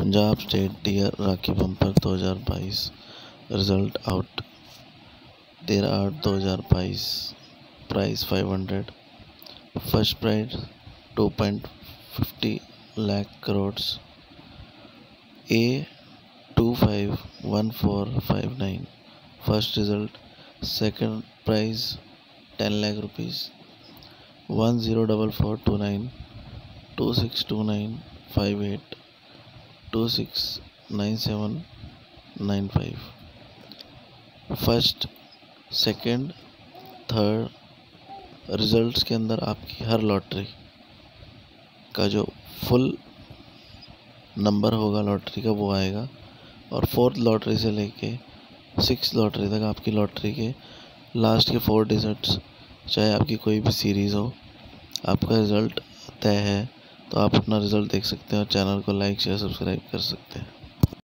Punjab state dear Rakhi bumper 2022 result out 13/8/2022 price 500 first prize 2.50 lakh crore A 251459 first result second prize 10 lakh rupees 104429 262958 269795 first second third results के अंदर आपकी हर lottery का जो full number होगा lottery का वो आएगा और फोर्थ लॉटरी से लेके सिक्स लॉटरी तक आपकी लॉटरी के लास्ट के 4 डिजिट्स चाहे आपकी कोई भी सीरीज़ हो आपका रिज़ल्ट तय है। तो आप अपना रिज़ल्ट देख सकते हैं और चैनल को लाइक शेयर सब्सक्राइब कर सकते हैं।